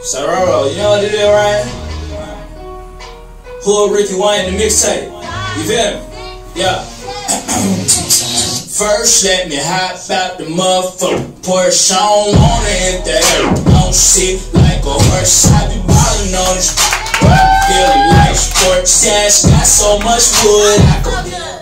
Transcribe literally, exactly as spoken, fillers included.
Sororo, you know what it is, right? Hood Ricky Wayne the mixtape. You feel me? Yeah. First, let me hop out the motherfucking Porsche. I don't wanna hit the air. Don't sit like a horse. I be ballin' on this. Feeling like sports. Ass got so much wood I could